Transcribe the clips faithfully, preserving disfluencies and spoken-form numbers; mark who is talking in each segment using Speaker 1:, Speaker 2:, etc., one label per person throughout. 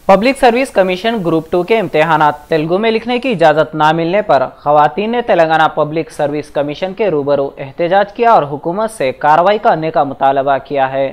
Speaker 1: Public service commission group two के इम्तिहानात तेलुगु में लिखने की इजाज़त ना मिलने पर खवातीन ने तेलंगाना पब्लिक सर्विस कमीशन के रूबरू एहतजाज किया और हुकूमत से कार्रवाई करने का मुतालबा किया है।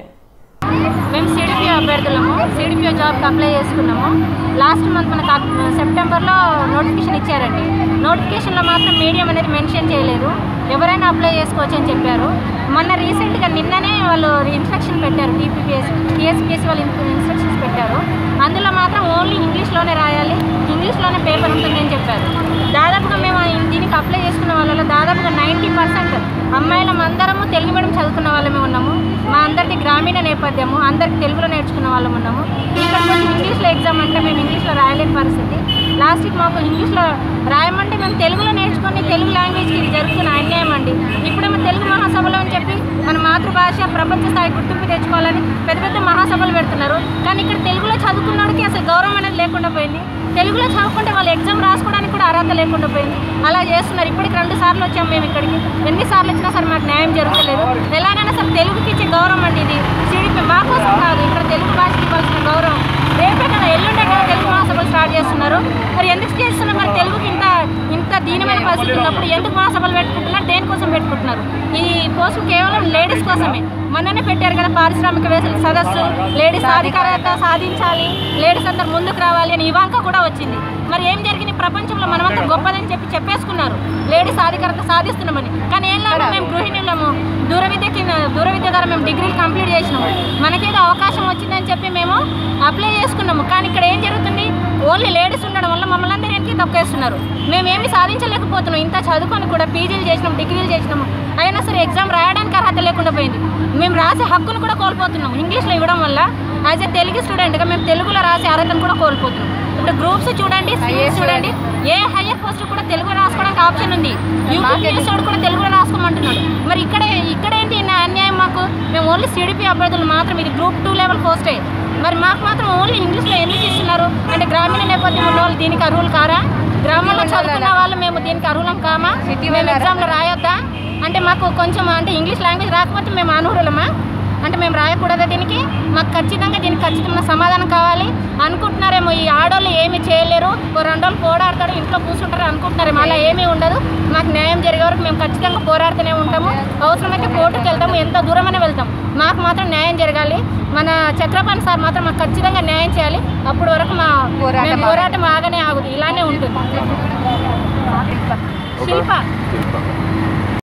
Speaker 2: మేము సిడిపి అభ్యర్థులము సిడిపి జాబ్కి అప్లై చేసుకున్నాము। లాస్ట్ మంత్ మనకు సెప్టెంబర్లో నోటిఫికేషన్ ఇచ్చారండి। నోటిఫికేషన్లో మాత్రం మీడియం అనేది మెన్షన్ చేయలేదు, ఎవరైనా అప్లై చేసుకోవచ్చు అని చెప్పారు। మొన్న రీసెంట్గా నిన్ననే వాళ్ళు ఇన్స్ట్రక్షన్ పెట్టారు, టీపీపీఎస్ టీఎస్పీఎస్ వాళ్ళు ఇన్స్ట్రక్షన్స్ పెట్టారు। అందులో మాత్రం ఓన్లీ ఇంగ్లీష్లోనే రాయాలి, ఇంగ్లీష్లోనే పేపర్ ఉంటుందని చెప్పారు। దాదాపుగా మేము దీనికి అప్లై చేసుకున్న వాళ్ళలో దాదాపుగా నైంటీ పర్సెంట్ అమ్మాయిలం అందరము తెలుగు మీడియం చదువుకున్న వాళ్ళమే ఉన్నాము। మా అందరిది గ్రామీణ నేపథ్యము, అందరికి తెలుగులో నేర్చుకున్న వాళ్ళం ఉన్నాము। ఇక్కడ కొంచెం ఇంగ్లీష్లో ఎగ్జామ్ అంటే మేము ఇంగ్లీష్లో రాయలేని పరిస్థితి। లాస్ట్కి మాకు ఇంగ్లీష్లో రాయమంటే మేము తెలుగులో నేర్చుకొని తెలుగు లాంగ్వేజ్కి ఇది జరుగుతున్న అన్యాయం అండి। ఇప్పుడేమో తెలుగు మహాసభలో అని చెప్పి మన మాతృభాష ప్రపంచ స్థాయి గుర్తింపు తెచ్చుకోవాలని పెద్ద పెద్ద మహాసభలు పెడుతున్నారు, కానీ ఇక్కడ తెలుగులో చదువుకున్నోడికి అసలు గౌరవం అనేది లేకుండా పోయింది। తెలుగులో చదువుకుంటే వాళ్ళు ఎగ్జామ్ రాసుకోవడానికి కూడా అర్హత లేకుండా పోయింది, అలా చేస్తున్నారు। ఇప్పటికి రెండు సార్లు వచ్చాము మేము ఇక్కడికి, ఎన్నిసార్లు వచ్చినా సరే మాకు న్యాయం జరుగుతలేదు। ఎలాగైనా సరే తెలుగుకి ఇచ్చే గౌరవం అండి ఇది, సిడిపి మా కోసం కాదు, ఇక్కడ తెలుగు భాషకి ఇవ్వాల్సిన గౌరవం। రేపే కదా ఎల్లుండే కదా తెలుగు మహాసభలు స్టార్ట్ చేస్తున్నారు, మరి ఎందుకు చేస్తున్నారు? మరి తెలుగుకి ఇంత ఇంత దీనమైన పరిస్థితి ఉన్నప్పుడు ఎందుకు మహాసభలు పెట్టుకుంటున్నారు, దేనికోసం పెట్టుకుంటున్నారు? ఈ పోస్టు కేవలం లేడీస్ కోసమే। మొన్ననే పెట్టారు కదా పారిశ్రామికవేత్తల సదస్సు, లేడీస్ సాధికారత సాధించాలి, లేడీస్ అందరు ముందుకు రావాలి అని ఇవాంక కూడా వచ్చింది। మరి ఏం జరిగింది? ప్రపంచంలో మనమంతా గొప్పదని చెప్పి చెప్పేసుకున్నారు, లేడీస్ సాధికారత సాధిస్తున్నామని, కానీ ఏం లాభం? మేము గృహిణులము, దూర విద్యకి దూర విద్య ద్వారా మేము డిగ్రీలు కంప్లీట్ చేసినాము, మనకేదో అవకాశం వచ్చిందని చెప్పి మేము అప్లై చేసుకున్నాము, కానీ ఇక్కడ ఏం జరుగుతుంది? ఓన్లీ లేడీస్ ఉండడం వల్ల మమ్మల్ని అందరూ వెనక్కి తొక్కేస్తున్నారు। మేమేమి సాధించలేకపోతున్నాం, ఇంత చదువుకొని కూడా పీజీలు చేసినాము, డిగ్రీలు చేసినాము, అయినా సరే ఎగ్జామ్ రాయడానికి అర్హత లేకుండా పోయింది। మేము రాసే హక్కును కూడా కోల్పోతున్నాం ఇంగ్లీష్లో ఇవ్వడం వల్ల। యాజ్ ఏ తెలుగు స్టూడెంట్గా మేము తెలుగులో రాసే అర్హతను కూడా కోల్పోతున్నాం। ఇప్పుడు గ్రూప్స్ చూడండి, చూడండి ఏ హయ్యర్ పోస్ట్ కూడా తెలుగు రాసుకోవడానికి ఆప్షన్ ఉంది, యూపీఎస్ కూడా తెలుగులో రాసుకోమంటున్నాడు। మరి ఇక్కడే ఇక్కడేంటి అన్యాయం మాకు? మేము ఓన్లీ సిడిపి అభ్యర్థులు మాత్రం, ఇది గ్రూప్ టూ లెవెల్ పోస్టే, మరి మాకు మాత్రం ఓన్లీ ఇంగ్లీష్లో ఎందుకు ఇస్తున్నారు? అంటే గ్రామీణ నేపథ్యం ఉన్న వాళ్ళు దీనికి అర్హులు కారా? గ్రామంలో చదువుకున్న వాళ్ళు మేము దీనికి అర్హులం కామా? మేము ఎగ్జామ్లో రాయొద్దా? అంటే మాకు కొంచెం అంటే ఇంగ్లీష్ లాంగ్వేజ్ రాకపోతే మేము అనర్హులమా? అంటే మేము రాయకూడదా? దీనికి మాకు ఖచ్చితంగా దీనికి ఖచ్చితమైన సమాధానం కావాలి అనుకుంటున్నారేమో। ఈ ఆడవాళ్ళు ఏమీ చేయలేరు, ఓ రెండు రోజులు పోరాడతాడు ఇంట్లో కూర్చుంటారు అనుకుంటున్నారేమో, అలా ఏమీ ఉండదు। మాకు న్యాయం జరిగే వరకు మేము ఖచ్చితంగా పోరాడుతూనే ఉంటాము, అవసరమైతే కోర్టుకు వెళ్తాము, ఎంత దూరమైనా వెళ్తాం, మాకు మాత్రం న్యాయం జరగాలి। మన చక్రపాణి సార్ మాత్రం మాకు ఖచ్చితంగా న్యాయం చేయాలి, అప్పటి వరకు మా పోరాటం ఆగనే ఆగుతుంది, ఇలానే ఉంటుంది। శిల్ప